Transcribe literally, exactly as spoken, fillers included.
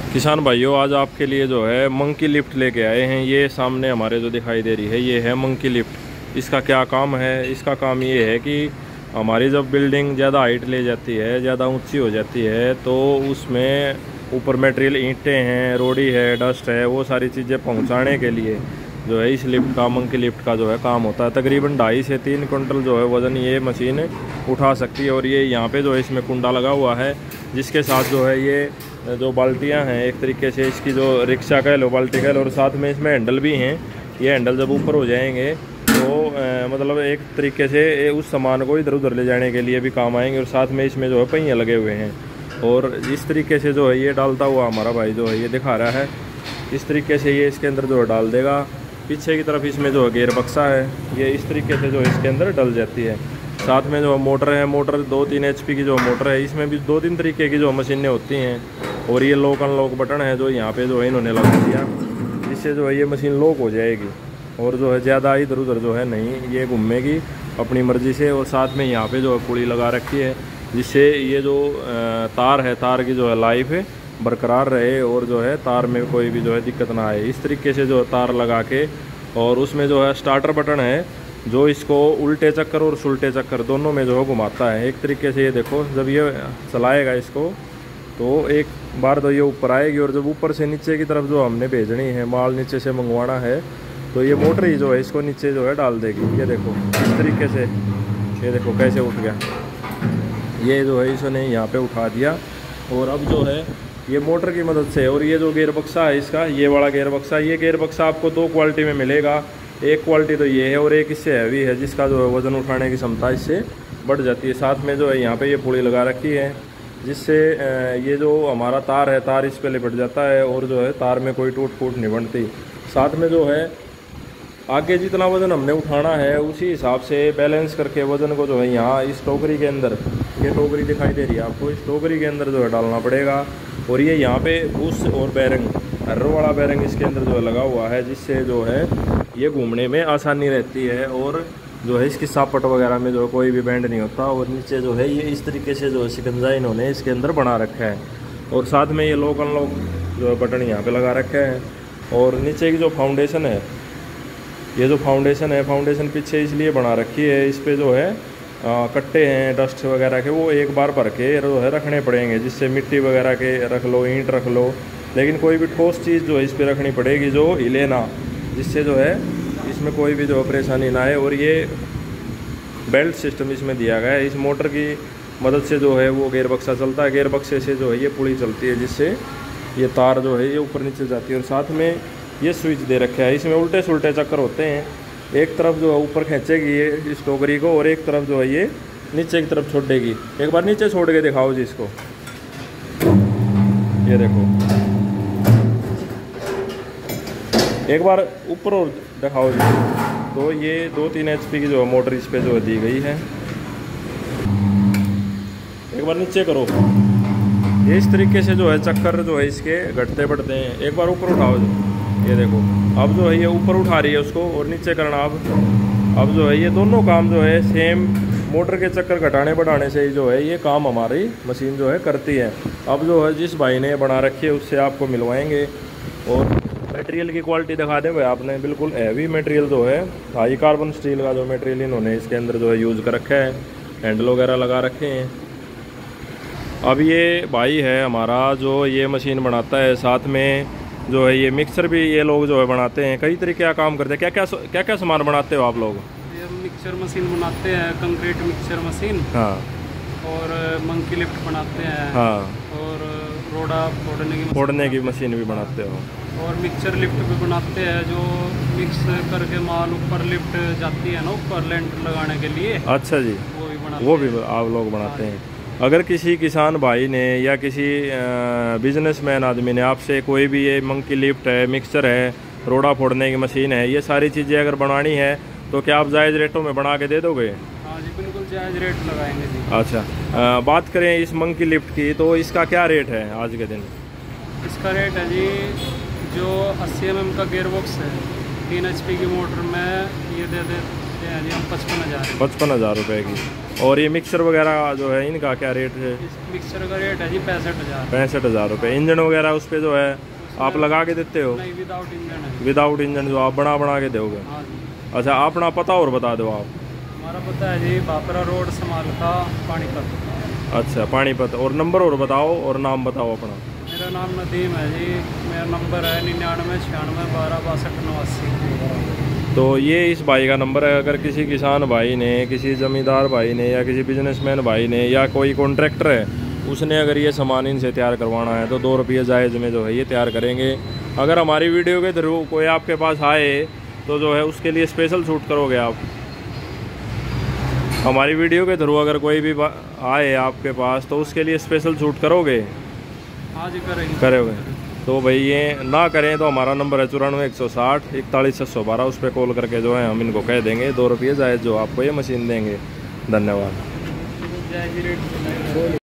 किसान भाइयों, आज आपके लिए जो है मंकी लिफ्ट लेके आए हैं। ये सामने हमारे जो दिखाई दे रही है ये है मंकी लिफ्ट। इसका क्या काम है? इसका काम ये है कि हमारी जब बिल्डिंग ज़्यादा हाइट ले जाती है, ज़्यादा ऊंची हो जाती है, तो उसमें ऊपर मटेरियल ईंटें हैं, रोड़ी है, डस्ट है, वो सारी चीज़ें पहुंचाने के लिए जो है इस लिफ्ट का, मंकी लिफ्ट का जो है काम होता है। तकरीबन ढाई से तीन कुंटल जो है वज़न ये मशीन उठा सकती है। और ये यहाँ पे जो है इसमें कुंडा लगा हुआ है, जिसके साथ जो है ये जो बाल्टियाँ हैं, एक तरीके से इसकी जो रिक्शा कह लो, बाल्टी कह लो, और साथ में इसमें हैंडल भी हैं। ये हैंडल जब ऊपर हो जाएंगे तो आ, मतलब एक तरीके से उस सामान को इधर उधर ले जाने के लिए भी काम आएंगे। और साथ में इसमें जो है पहिए लगे हुए हैं। और इस तरीके से जो है ये डालता हुआ हमारा भाई जो है ये दिखा रहा है, इस तरीके से ये इसके अंदर जो है डाल देगा। पीछे की तरफ इसमें जो है गेयर बक्सा है, ये इस तरीके से जो इसके अंदर डल जाती है। साथ में जो मोटर है, मोटर दो तीन एच पी की जो मोटर है, इसमें भी दो तीन तरीके की जो मशीनें होती हैं। और ये लॉक अनलॉक बटन है जो यहाँ पे जो है इन्होंने लगा दिया, जिससे जो है ये मशीन लॉक हो जाएगी और जो है ज़्यादा इधर उधर जो है नहीं ये घूमेगी अपनी मर्ज़ी से। और साथ में यहाँ पे जो है पुली लगा रखी है, जिससे ये जो तार है, तार की जो है लाइफ है बरकरार रहे और जो है तार में कोई भी जो है दिक्कत ना आए। इस तरीके से जो तार लगा के, और उसमें जो है स्टार्टर बटन है जो इसको उल्टे चक्कर और सुलटे चक्कर दोनों में जो है घुमाता है। एक तरीके से ये देखो, जब ये चलाएगा इसको तो एक बार तो ये ऊपर आएगी, और जब ऊपर से नीचे की तरफ जो हमने भेजनी है, माल नीचे से मंगवाना है, तो ये मोटर ही जो है इसको नीचे जो है डाल देगी। ये देखो इस तरीके से, ये देखो कैसे उठ गया। ये जो है इसने यहाँ पे उठा दिया। और अब जो है ये मोटर की मदद से, और ये जो गेयर बक्सा है इसका, ये वाला गेयर बक्सा, ये गेयर बक्सा आपको दो क्वालिटी में मिलेगा। एक क्वालिटी तो ये है और एक इससे हैवी है, जिसका जो है वज़न उठाने की क्षमता इससे बढ़ जाती है। साथ में जो है यहाँ पे ये पुली लगा रखी है, जिससे ये जो हमारा तार है, तार इस पे लिपट जाता है और जो है तार में कोई टूट फूट नहीं बनती। साथ में जो है आगे जितना वज़न हमने उठाना है उसी हिसाब से बैलेंस करके वज़न को जो है यहाँ इस टोकरी के अंदर, ये टोकरी दिखाई दे रही है आपको, इस टोकरी के अंदर जो है डालना पड़ेगा। और ये यहाँ पे बुश और बैरिंग, हर्रो वाला बैरिंग इसके अंदर जो है लगा हुआ है, जिससे जो है ये घूमने में आसानी रहती है। और जो है इसकी सापट वगैरह में जो है कोई भी बैंड नहीं होता। और नीचे जो है ये इस तरीके से जो है शिकंजा इन्होंने इसके अंदर बना रखा है। और साथ में ये लॉक अनलॉक जो है बटन यहाँ पे लगा रखा है। और नीचे की जो फाउंडेशन है, ये जो फाउंडेशन है, फाउंडेशन पीछे इसलिए बना रखी है, इस पर जो है आ, कट्टे हैं डस्ट वगैरह के, वो एक बार भर के जो है रखने पड़ेंगे, जिससे मिट्टी वगैरह के रख लो, ईंट रख लो, लेकिन कोई भी ठोस चीज़ जो है इस पर रखनी पड़ेगी जो हिले ना, जिससे जो है इसमें कोई भी जो परेशानी ना आए। और ये बेल्ट सिस्टम इसमें दिया गया है, इस मोटर की मदद से जो है वो गेयर बक्सा चलता है, गेयर बक्से से जो है ये पुली चलती है, जिससे ये तार जो है ये ऊपर नीचे जाती है। और साथ में ये स्विच दे रखा है, इसमें उल्टे सुलटे चक्कर होते हैं। एक तरफ जो है ऊपर खींचेगी ये इस टोकरी को, और एक तरफ जो है ये नीचे की तरफ छोड़ेगी। एक बार नीचे छोड़ के दिखाओ जी इसको, ये देखो एक बार ऊपर और दिखाओ जी। तो ये दो तीन एच पी की जो है मोटर इस पे जो है दी गई है। एक बार नीचे करो, ये इस तरीके से जो है चक्कर जो है इसके घटते बढ़ते हैं। एक बार ऊपर उठाओ जी, ये देखो अब जो है ये ऊपर उठा रही है उसको, और नीचे करना अब अब जो है ये दोनों काम जो है सेम मोटर के चक्कर घटाने बढ़ाने से ही जो है ये काम हमारी मशीन जो है करती है। अब जो है जिस भाई ने बना रखी है उससे आपको मिलवाएंगे। और मटेरियल की क्वालिटी दिखा दें भाई आपने, बिल्कुल हैवी मटेरियल जो है, हाई कार्बन स्टील का जो मटेरियल इन्होंने इसके अंदर जो है यूज़ कर रखा है, हैंडल वगैरह लगा रखे हैं। अब ये भाई है हमारा जो ये मशीन बनाता है, साथ में जो है ये मिक्सर भी ये लोग जो है बनाते हैं, कई तरीके का काम करते हैं। क्या क्या क्या क्या सामान बनाते हो आप लोग? ये मिक्सर मशीन बनाते हैं, कंक्रीट मिक्सर मशीन, हाँ, और मंकी लिफ्ट बनाते हैं, हाँ, और रोड़ा फोड़ने की फोड़ने की मशीन भी बनाते हो, और मिक्सर लिफ्ट भी बनाते हैं, जो मिक्स करके माल ऊपर लिफ्ट जाती है ना, ऊपर लेंटर लगाने के लिए। अच्छा जी, वो भी बनाते वो भी आप लोग बनाते हैं। अगर किसी किसान भाई ने या किसी बिजनेसमैन आदमी ने आपसे कोई भी ये मंकी लिफ्ट है, मिक्सर है, रोड़ा फोड़ने की मशीन है, ये सारी चीज़ें अगर बनानी है तो क्या आप जायज़ रेटों में बना के दे दोगे? हाँ जी, बिल्कुल जायज़ रेट लगाएंगे जी। अच्छा, आ, बात करें इस मंकी लिफ्ट की, तो इसका क्या रेट है आज के दिन? इसका रेट है जी, जो अस्सी एम एम का गेयर बॉक्स है, तीन एच पी की मोटर में ये दे दे देते हैं जी हम पचपन हज़ार पचपन हज़ार रुपये की। और ये मिक्सर वगैरह जो है इनका क्या रेट है? इस मिक्सर का रेट है जी पैंसठ हज़ार पैंसठ हज़ार रुपये। इंजन वगैरह उस पर जो है आप लगा के देते हो? नहीं, विदाउट इंजन है। विदाउट इंजन जो आप बना बना के दोगे? हाँ जी। अच्छा, अपना पता और बता दो आप। हमारा पता है जी बापरा रोड समालखा पानीपत। अच्छा, पानीपत। और नंबर और बताओ और नाम बताओ अपना। मेरा नाम नदीम है जी, मेरा नंबर है निन्यानवे छियानवे बारह बासठ नवासी। तो ये इस भाई का नंबर है। अगर किसी किसान भाई ने, किसी ज़मींदार भाई ने या किसी बिजनेसमैन भाई ने या कोई कॉन्ट्रैक्टर है उसने अगर ये सामान इनसे तैयार करवाना है तो दो रुपये जायज़ में जो है ये तैयार करेंगे। अगर हमारी वीडियो के थ्रू कोई आपके पास आए तो जो है उसके लिए स्पेशल शूट करोगे आप? हमारी वीडियो के थ्रू अगर कोई भी आए आपके पास तो उसके लिए स्पेशल शूट करोगे? हाँ जी, करेंगे। करोगे? तो भाई ये ना करें तो हमारा नंबर है चौरानवे एक सौ साठ इकतालीस छः सौ बारह। उस पर कॉल करके जो है हम इनको कह देंगे दो रुपये जायज़ जो आपको ये मशीन देंगे। धन्यवाद।